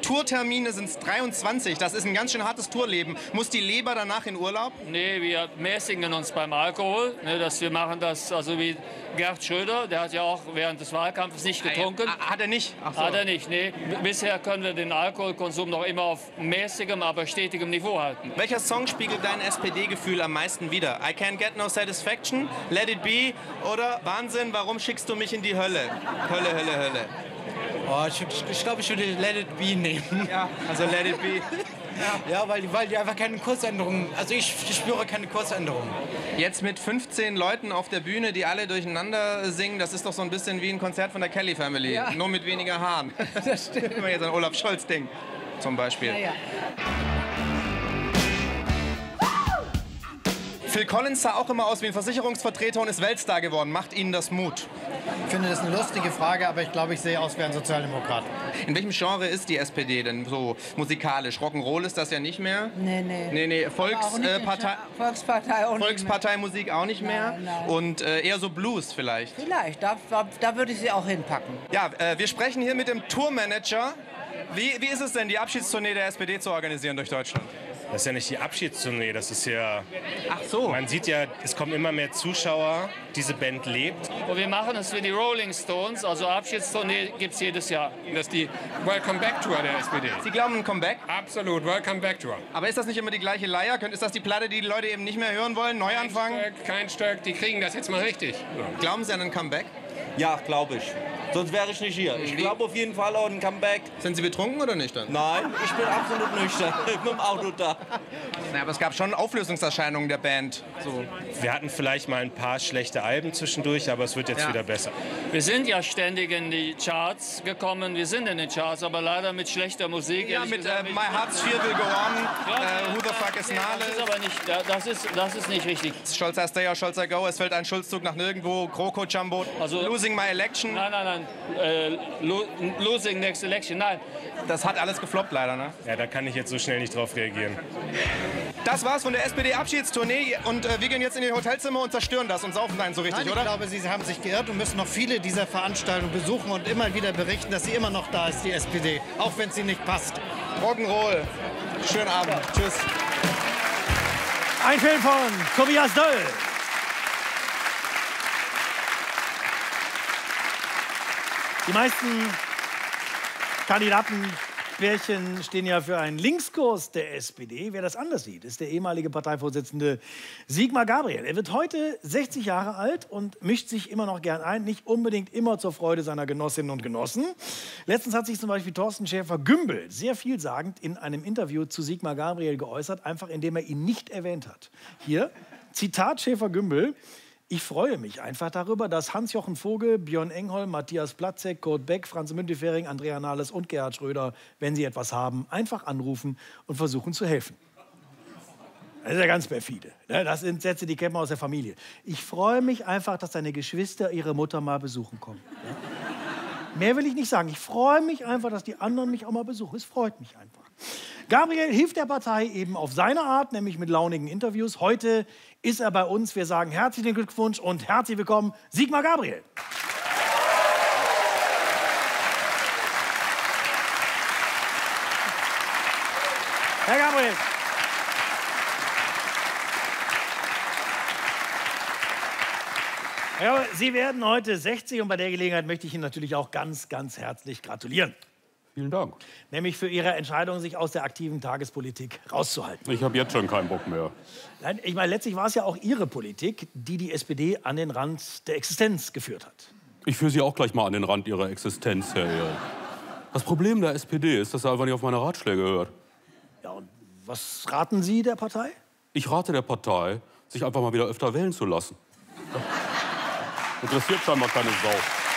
Tourtermine sind es dreiundzwanzig. Das ist ein ganz schön hartes Tourleben. Muss die Leber danach in Urlaub? Nee, wir mäßigen uns beim Alkohol. Ne, dass wir machen das, also wie Gerd Schröder, der hat ja auch während des Wahlkampfes nicht getrunken. Hat er nicht? Ach so. Hat er nicht, nee. Bisher können wir den Alkoholkonsum noch immer auf mäßigem, aber stetigem Niveau halten. Welcher Song spiegelt dein S P D-Gefühl am meisten wider? I Can't Get No Satisfaction, Let It Be oder Wahnsinn, warum schickst du mich in die Hölle? Hölle, Hölle, Hölle. Oh, ich ich glaube, ich würde Let It Be nehmen. Ja, also Let It Be. Ja, ja weil, weil die einfach keine Kursänderungen, also ich, ich spüre keine Kursänderungen. Jetzt mit fünfzehn Leuten auf der Bühne, die alle durcheinander singen, das ist doch so ein bisschen wie ein Konzert von der Kelly Family, ja. Nur mit weniger Haaren. Das stimmt. Wenn man jetzt an Olaf Scholz denkt, zum Beispiel. Ja, ja. Phil Collins sah auch immer aus wie ein Versicherungsvertreter und ist Weltstar geworden. Macht Ihnen das Mut? Ich finde das eine lustige Frage, aber ich glaube, ich sehe aus wie ein Sozialdemokrat. In welchem Genre ist die S P D denn so musikalisch? Rock'n'Roll ist das ja nicht mehr? Nee, nee. Nee, nee. Volkspartei, Volkspartei auch Volksparteimusik auch nicht mehr? Nein, nein. Und äh, eher so Blues vielleicht? Vielleicht, da, da, da würde ich sie auch hinpacken. Ja, äh, wir sprechen hier mit dem Tourmanager. Wie, wie ist es denn, die Abschiedstournee der S P D zu organisieren durch Deutschland? Das ist ja nicht die Abschiedstournee, das ist ja... Ach so. Man sieht ja, es kommen immer mehr Zuschauer, diese Band lebt. Und wir machen es wie die Rolling Stones, also Abschiedstournee gibt es jedes Jahr. Das ist die Welcome Back Tour der S P D. Sie glauben ein Comeback? Absolut, Welcome Back Tour. Aber ist das nicht immer die gleiche Leier? Ist das die Platte, die die Leute eben nicht mehr hören wollen? Neuanfang? Kein Stück, kein Stück, die kriegen das jetzt mal richtig. Ja. Glauben Sie an ein Comeback? Ja, glaube ich. Sonst wäre ich nicht hier. Ich glaube auf jeden Fall auch ein Comeback. Sind Sie betrunken oder nüchtern? Nein, ich bin absolut nüchtern. Mit dem Auto da. Na, aber es gab schon Auflösungserscheinungen der Band. So. Wir hatten vielleicht mal ein paar schlechte Alben zwischendurch, aber es wird jetzt Ja. wieder besser. Wir sind ja ständig in die Charts gekommen, wir sind in den Charts, aber leider mit schlechter Musik. Ja, ehrlich mit gesagt, äh, My Heart's Fear Will Go On, Ja, äh, Who the Fuck is nee, Nale. Das ist aber nicht, ja, das ist, das ist nicht richtig. Scholz I Stay or Scholz I Go, es fällt ein Schulzzug nach nirgendwo, Kroko Jumbo, Also- Losing My Election. Nein, nein, nein, äh, lo Losing Next Election, nein. Das hat alles gefloppt leider, ne? Ja, da kann ich jetzt so schnell nicht drauf reagieren. Das war's von der S P D-Abschiedstournee und äh, wir gehen jetzt in die Hotelzimmer und zerstören das und saufen nein so richtig, Nein, ich oder? glaube, Sie haben sich geirrt und müssen noch viele dieser Veranstaltungen besuchen und immer wieder berichten, dass sie immer noch da ist, die S P D, auch wenn sie nicht passt. Rock'n'Roll. Schönen Abend. Tschüss. Ein Film von Tobias Döll. Die meisten Kandidatenpärchen stehen ja für einen Linkskurs der S P D. Wer das anders sieht, ist der ehemalige Parteivorsitzende Sigmar Gabriel. Er wird heute sechzig Jahre alt und mischt sich immer noch gern ein, nicht unbedingt immer zur Freude seiner Genossinnen und Genossen. Letztens hat sich zum Beispiel Thorsten Schäfer-Gümbel sehr vielsagend in einem Interview zu Sigmar Gabriel geäußert, einfach indem er ihn nicht erwähnt hat. Hier, Zitat Schäfer-Gümbel: Ich freue mich einfach darüber, dass Hans-Jochen Vogel, Björn Engholm, Matthias Platzek, Kurt Beck, Franz Müntefering, Andrea Nahles und Gerhard Schröder, wenn sie etwas haben, einfach anrufen und versuchen zu helfen. Das ist ja ganz perfide. Das sind Sätze, die kennt man aus der Familie. Ich freue mich einfach, dass deine Geschwister ihre Mutter mal besuchen kommen. Ja? Mehr will ich nicht sagen. Ich freue mich einfach, dass die anderen mich auch mal besuchen. Es freut mich einfach. Gabriel hilft der Partei eben auf seine Art, nämlich mit launigen Interviews. Heute ist er bei uns. Wir sagen herzlichen Glückwunsch und herzlich willkommen, Sigmar Gabriel. Herr Gabriel. Ja, Sie werden heute sechzig und bei der Gelegenheit möchte ich Ihnen natürlich auch ganz, ganz herzlich gratulieren. Vielen Dank. Nämlich für Ihre Entscheidung, sich aus der aktiven Tagespolitik rauszuhalten. Ich habe jetzt schon keinen Bock mehr. Nein, ich meine, letztlich war es ja auch Ihre Politik, die die S P D an den Rand der Existenz geführt hat. Ich führe Sie auch gleich mal an den Rand Ihrer Existenz, Herr Ehrl. Das Problem der S P D ist, dass er einfach nicht auf meine Ratschläge hört. Ja, und was raten Sie der Partei? Ich rate der Partei, sich einfach mal wieder öfter wählen zu lassen. Interessiert scheinbar keine Sau.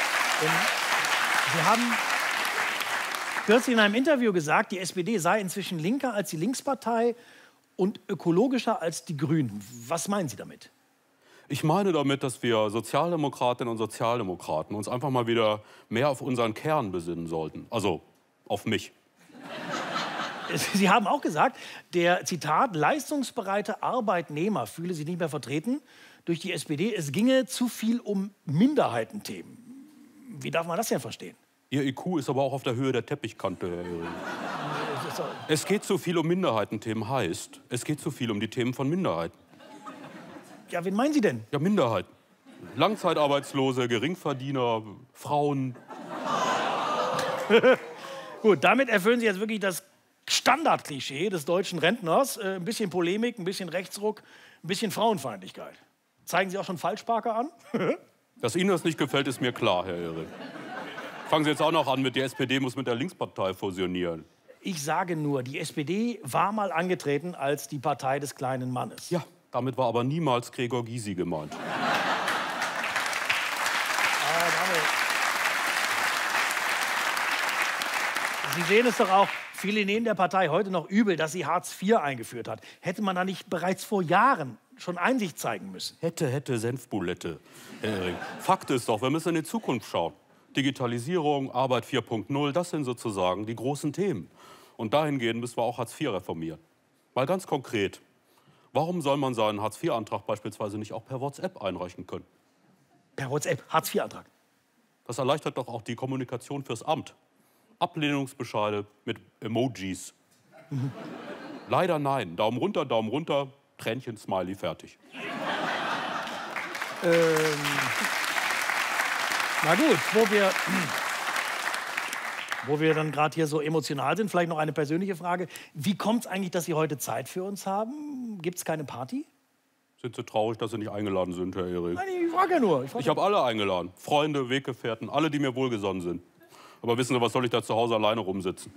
Sie haben kürzlich in einem Interview gesagt, die S P D sei inzwischen linker als die Linkspartei und ökologischer als die Grünen. Was meinen Sie damit? Ich meine damit, dass wir Sozialdemokratinnen und Sozialdemokraten uns einfach mal wieder mehr auf unseren Kern besinnen sollten. Also auf mich. Sie haben auch gesagt, der, Zitat, leistungsbereite Arbeitnehmer fühle sich nicht mehr vertreten durch die S P D. Es ginge zu viel um Minderheitenthemen. Wie darf man das denn verstehen? Ihr I Q ist aber auch auf der Höhe der Teppichkante, Herr Ehring. Es geht zu viel um Minderheitenthemen, heißt, es geht zu viel um die Themen von Minderheiten. Ja, wen meinen Sie denn? Ja, Minderheiten. Langzeitarbeitslose, Geringverdiener, Frauen. Gut, damit erfüllen Sie jetzt wirklich das Standardklischee des deutschen Rentners. Äh, ein bisschen Polemik, ein bisschen Rechtsruck, ein bisschen Frauenfeindlichkeit. Zeigen Sie auch schon Falschparker an? Dass Ihnen das nicht gefällt, ist mir klar, Herr Ehring. Fangen Sie jetzt auch noch an mit, die S P D muss mit der Linkspartei fusionieren. Ich sage nur, die S P D war mal angetreten als die Partei des kleinen Mannes. Ja, damit war aber niemals Gregor Gysi gemeint. Sie sehen es doch auch, viele nehmen der Partei heute noch übel, dass sie Hartz vier eingeführt hat. Hätte man da nicht bereits vor Jahren schon Einsicht zeigen müssen? Hätte, hätte, Senfbulette, Herr Ehring. Fakt ist doch, wir müssen in die Zukunft schauen. Digitalisierung, Arbeit vier Punkt null, das sind sozusagen die großen Themen. Und dahingehend müssen wir auch Hartz vier reformieren. Mal ganz konkret, warum soll man seinen Hartz vier Antrag beispielsweise nicht auch per WhatsApp einreichen können? Per WhatsApp, Hartz vier Antrag? Das erleichtert doch auch die Kommunikation fürs Amt. Ablehnungsbescheide mit Emojis. Mhm. Leider nein. Daumen runter, Daumen runter, Tränchen, Smiley, fertig. Ähm, na gut, wo wir, wo wir dann gerade hier so emotional sind, vielleicht noch eine persönliche Frage. Wie kommt es eigentlich, dass Sie heute Zeit für uns haben? Gibt es keine Party? Sind Sie traurig, dass Sie nicht eingeladen sind, Herr Ehring? Nein, ich frage ja nur. Ich, ich habe alle eingeladen. Freunde, Weggefährten, alle, die mir wohlgesonnen sind. Aber wissen Sie, was soll ich da zu Hause alleine rumsitzen?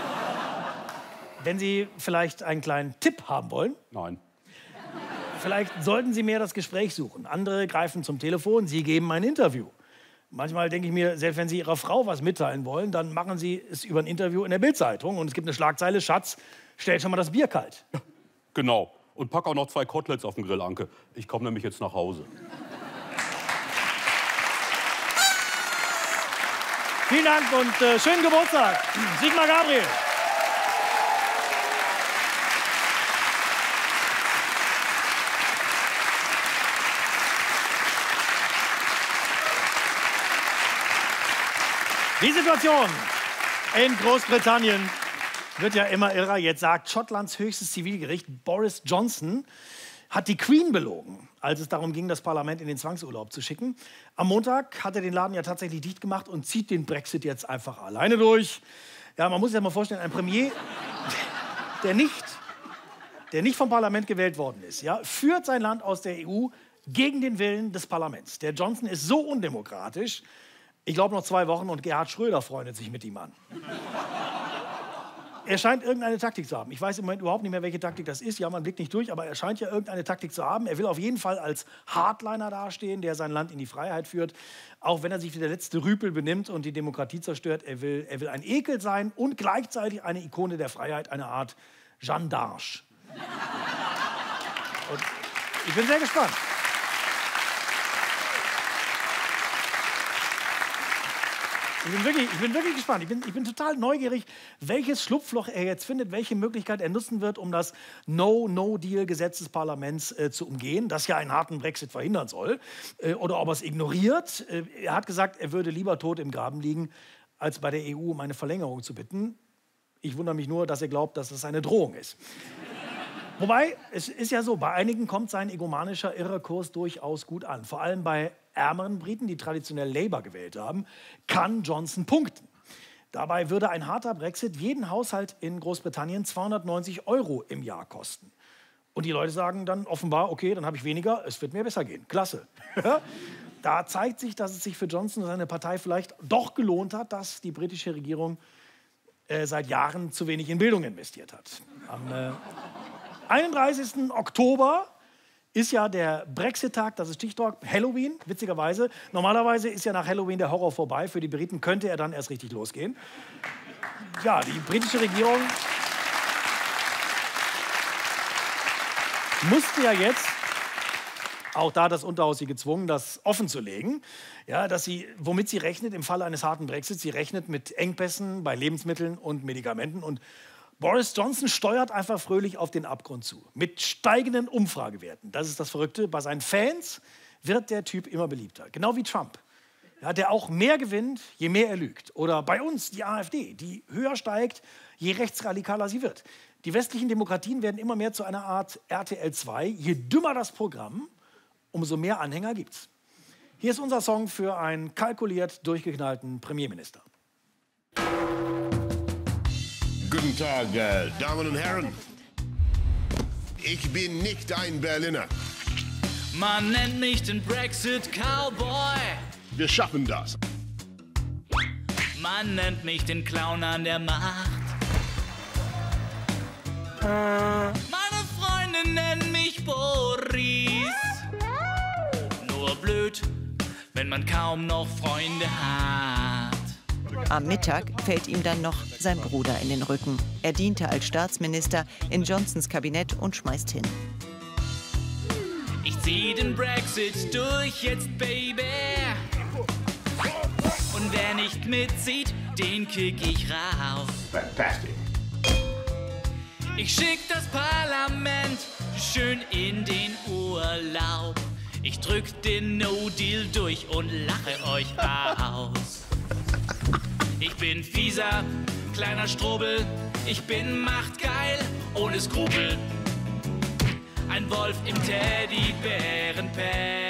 Wenn Sie vielleicht einen kleinen Tipp haben wollen? Nein. Vielleicht sollten Sie mehr das Gespräch suchen. Andere greifen zum Telefon, Sie geben ein Interview. Manchmal denke ich mir, selbst wenn Sie Ihrer Frau was mitteilen wollen, dann machen Sie es über ein Interview in der Bild-Zeitung. Und es gibt eine Schlagzeile, Schatz, stell schon mal das Bier kalt. Ja, genau. Und pack auch noch zwei Koteletts auf den Grill, Anke. Ich komme nämlich jetzt nach Hause. Vielen Dank und äh, schönen Geburtstag, Sigmar Gabriel. Die Situation in Großbritannien wird ja immer irrer. Jetzt sagt Schottlands höchstes Zivilgericht, Boris Johnson hat die Queen belogen, als es darum ging, das Parlament in den Zwangsurlaub zu schicken. Am Montag hat er den Laden ja tatsächlich dicht gemacht und zieht den Brexit jetzt einfach alleine durch. Ja, man muss sich ja mal vorstellen, ein Premier, der nicht, der nicht vom Parlament gewählt worden ist, ja, führt sein Land aus der E U gegen den Willen des Parlaments. Der Johnson ist so undemokratisch, ich glaube noch zwei Wochen und Gerhard Schröder freundet sich mit ihm an. Er scheint irgendeine Taktik zu haben. Ich weiß im Moment überhaupt nicht mehr, welche Taktik das ist. Ja, man blickt nicht durch, aber er scheint ja irgendeine Taktik zu haben. Er will auf jeden Fall als Hardliner dastehen, der sein Land in die Freiheit führt. Auch wenn er sich wie der letzte Rüpel benimmt und die Demokratie zerstört. Er will, er will ein Ekel sein und gleichzeitig eine Ikone der Freiheit, eine Art Jeanne d'Arc. Und ich bin sehr gespannt. Ich bin wirklich, ich bin wirklich gespannt. Ich bin, ich bin total neugierig, welches Schlupfloch er jetzt findet, welche Möglichkeit er nutzen wird, um das No-No-Deal-Gesetz des Parlaments äh, zu umgehen, das ja einen harten Brexit verhindern soll. Äh, oder ob er es ignoriert. Äh, er hat gesagt, er würde lieber tot im Graben liegen, als bei der E U um eine Verlängerung zu bitten. Ich wundere mich nur, dass er glaubt, dass das eine Drohung ist. Wobei, es ist ja so, bei einigen kommt sein egomanischer Irrekurs durchaus gut an. Vor allem bei ärmeren Briten, die traditionell Labour gewählt haben, kann Johnson punkten. Dabei würde ein harter Brexit jeden Haushalt in Großbritannien zweihundertneunzig Euro im Jahr kosten. Und die Leute sagen dann offenbar, okay, dann habe ich weniger, es wird mir besser gehen. Klasse. Da zeigt sich, dass es sich für Johnson und seine Partei vielleicht doch gelohnt hat, dass die britische Regierung äh, seit Jahren zu wenig in Bildung investiert hat. Am äh, einunddreißigsten Oktober ist ja der Brexit-Tag, das ist Stichtag, Halloween, witzigerweise. Normalerweise ist ja nach Halloween der Horror vorbei. Für die Briten könnte er dann erst richtig losgehen. Ja, die britische Regierung musste ja jetzt, auch da das Unterhaus sie gezwungen, das offen zu legen, ja, dass sie, womit sie rechnet im Falle eines harten Brexits, sie rechnet mit Engpässen bei Lebensmitteln und Medikamenten. Und Boris Johnson steuert einfach fröhlich auf den Abgrund zu. Mit steigenden Umfragewerten. Das ist das Verrückte. Bei seinen Fans wird der Typ immer beliebter. Genau wie Trump. ja, der auch mehr gewinnt, je mehr er lügt. Oder bei uns die AfD, die höher steigt, je rechtsradikaler sie wird. Die westlichen Demokratien werden immer mehr zu einer Art R T L zwei. Je dümmer das Programm, umso mehr Anhänger gibt's. Hier ist unser Song für einen kalkuliert durchgeknallten Premierminister. Guten Tag, äh, Damen und Herren. Ich bin nicht ein Berliner. Man nennt mich den Brexit-Cowboy. Wir schaffen das. Man nennt mich den Clown an der Macht. Meine Freunde nennen mich Boris. Nur blöd, wenn man kaum noch Freunde hat. Am Mittag fällt ihm dann noch sein Bruder in den Rücken. Er diente als Staatsminister in Johnsons Kabinett und schmeißt hin. Ich zieh den Brexit durch jetzt, Baby. Und wer nicht mitzieht, den kick ich raus. Fantastic. Ich schick das Parlament schön in den Urlaub. Ich drück den No-Deal durch und lache euch aus. Ich bin fieser, kleiner Strobel. Ich bin machtgeil, ohne Skrupel. Ein Wolf im Teddybärenpelz.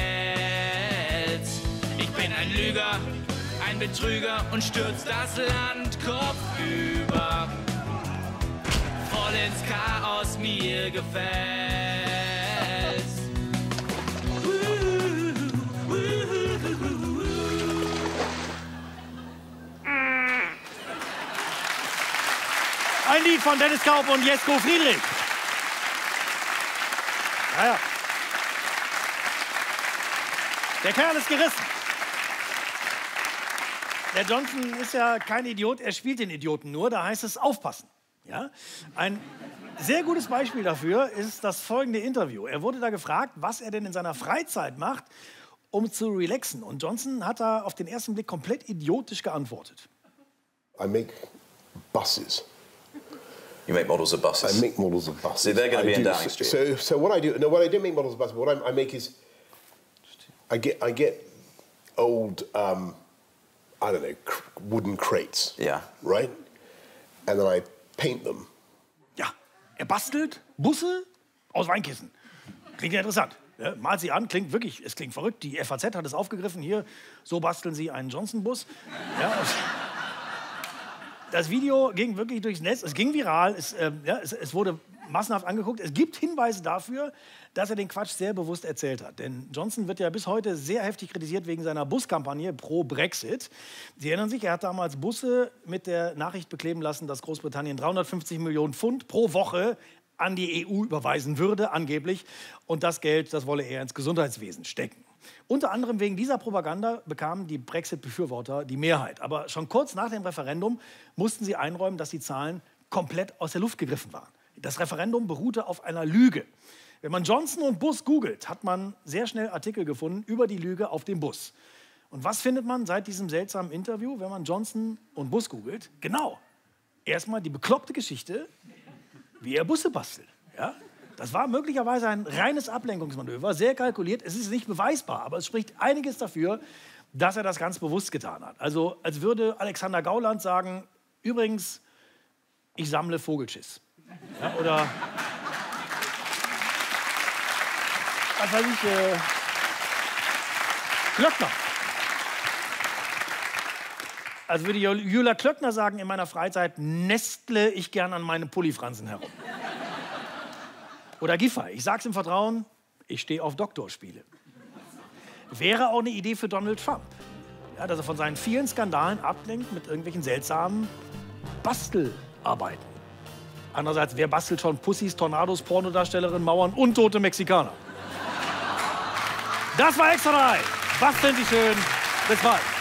Ich bin ein Lüger, ein Betrüger und stürz das Land kopfüber. Voll ins Chaos, mir gefällt's. Ein Lied von Dennis Kaup und Jesko Friedrich. Ja, ja. Der Kerl ist gerissen. Der Johnson ist ja kein Idiot, er spielt den Idioten nur, da heißt es aufpassen. Ja? Ein sehr gutes Beispiel dafür ist das folgende Interview. Er wurde da gefragt, was er denn in seiner Freizeit macht, um zu relaxen. Und Johnson hat da auf den ersten Blick komplett idiotisch geantwortet. I make buses. You make models of buses? I make models of buses. So they're going to be I in do. Downing Street? So, so what I do, no, what I don't make models of buses, what I, I make is, I get, I get old, um, I don't know, cr wooden crates. Yeah. Right? And then I paint them. Ja, er bastelt Busse aus Weinkissen. Klingt ja interessant. Ja, malt sie an, klingt wirklich, es klingt verrückt. Die F A Z hat es aufgegriffen. Hier, so basteln sie einen Johnson-Bus. Ja, das Video ging wirklich durchs Netz. Es ging viral. Es, äh, ja, es, es wurde massenhaft angeguckt. Es gibt Hinweise dafür, dass er den Quatsch sehr bewusst erzählt hat. Denn Johnson wird ja bis heute sehr heftig kritisiert wegen seiner Buskampagne pro Brexit. Sie erinnern sich, er hat damals Busse mit der Nachricht bekleben lassen, dass Großbritannien dreihundertfünfzig Millionen Pfund pro Woche an die E U überweisen würde, angeblich. Und das Geld, das wolle er ins Gesundheitswesen stecken. Unter anderem wegen dieser Propaganda bekamen die Brexit-Befürworter die Mehrheit. Aber schon kurz nach dem Referendum mussten sie einräumen, dass die Zahlen komplett aus der Luft gegriffen waren. Das Referendum beruhte auf einer Lüge. Wenn man Johnson und Bus googelt, hat man sehr schnell Artikel gefunden über die Lüge auf dem Bus. Und was findet man seit diesem seltsamen Interview, wenn man Johnson und Bus googelt? Genau, erstmal die bekloppte Geschichte, wie er Busse bastelt. Ja? Das war möglicherweise ein reines Ablenkungsmanöver, sehr kalkuliert. Es ist nicht beweisbar, aber es spricht einiges dafür, dass er das ganz bewusst getan hat. Also als würde Alexander Gauland sagen, übrigens, ich sammle Vogelschiss. Ja, oder was weiß ich, äh, Klöckner. Also würde Jula Klöckner sagen, in meiner Freizeit nestle ich gern an meinen Pullifransen herum. Oder Giffey, ich sag's im Vertrauen, ich stehe auf Doktorspiele. Wäre auch eine Idee für Donald Trump, ja, dass er von seinen vielen Skandalen ablenkt mit irgendwelchen seltsamen Bastelarbeiten. Andererseits, wer bastelt schon Pussys, Tornados, Pornodarstellerinnen, Mauern und tote Mexikaner? Das war Extra drei. Basteln Sie schön. Bis bald.